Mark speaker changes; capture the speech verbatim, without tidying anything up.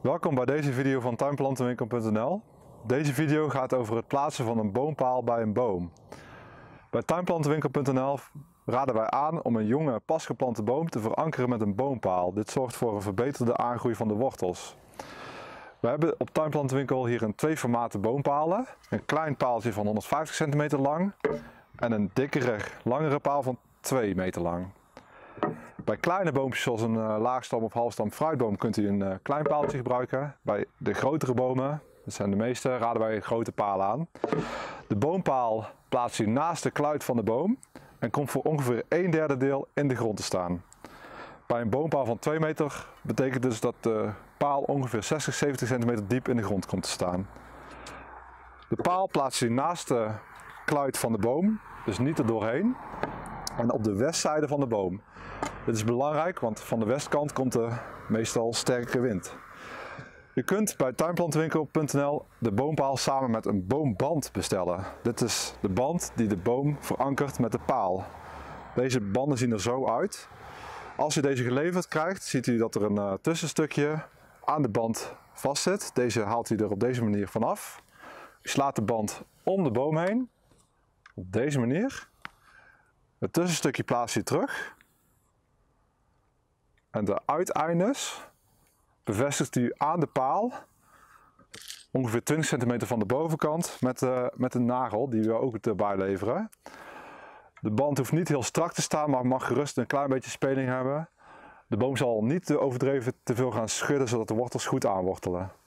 Speaker 1: Welkom bij deze video van tuinplantenwinkel punt n l. Deze video gaat over het plaatsen van een boompaal bij een boom. Bij tuinplantenwinkel punt n l raden wij aan om een jonge pasgeplante boom te verankeren met een boompaal. Dit zorgt voor een verbeterde aangroei van de wortels. We hebben op Tuinplantenwinkel hier een twee formaten boompalen. Een klein paaltje van honderdvijftig centimeter lang en een dikkere, langere paal van twee meter lang. Bij kleine boompjes zoals een uh, laagstam of halfstam fruitboom kunt u een uh, klein paaltje gebruiken. Bij de grotere bomen, dat zijn de meeste, raden wij een grote paal aan. De boompaal plaatst u naast de kluit van de boom en komt voor ongeveer een derde deel in de grond te staan. Bij een boompaal van twee meter betekent dus dat de paal ongeveer zestig tot zeventig centimeter diep in de grond komt te staan. De paal plaatst u naast de kluit van de boom, dus niet er doorheen, en op de westzijde van de boom. Dit is belangrijk, want van de westkant komt er meestal sterke wind. U kunt bij tuinplantenwinkel punt n l de boompaal samen met een boomband bestellen. Dit is de band die de boom verankert met de paal. Deze banden zien er zo uit. Als u deze geleverd krijgt, ziet u dat er een uh, tussenstukje aan de band vastzit. Deze haalt u er op deze manier vanaf. U slaat de band om de boom heen, op deze manier. Het tussenstukje plaatst u terug. En de uiteindes bevestigt u aan de paal, ongeveer twintig centimeter van de bovenkant, met, uh, met een nagel die we ook erbij leveren. De band hoeft niet heel strak te staan, maar mag gerust een klein beetje speling hebben. De boom zal niet te overdreven te veel gaan schudden, zodat de wortels goed aanwortelen.